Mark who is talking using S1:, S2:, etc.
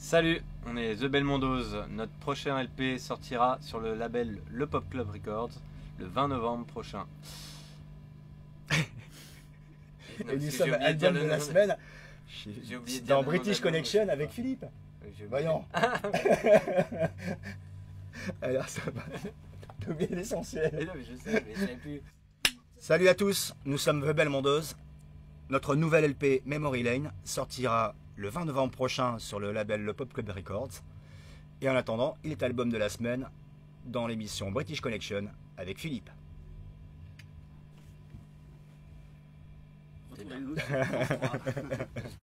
S1: Salut, on est The Belmondos. Notre prochain LP sortira sur le label Le Pop Club Records le 20 novembre prochain.
S2: Et nous sommes album de la semaine
S1: J'ai oublié de dire
S2: dans
S1: le nom
S2: British
S1: d'album,
S2: Connection
S1: mais
S2: avec
S1: c'est
S2: Philippe.
S1: pas- j'ai oublié.
S2: Voyons. Alors ça va. T'as oublié
S1: Mais
S2: l'essentiel.
S1: non, mais je sais, mais je savais plus.
S2: Salut à tous, nous sommes The Belmondos. Notre nouvelle LP Memory Lane sortira le 20 novembre prochain sur le label Le Pop Club Records. Et en attendant, il est album de la semaine dans l'émission British Connection avec Philippe.
S1: C'est bien.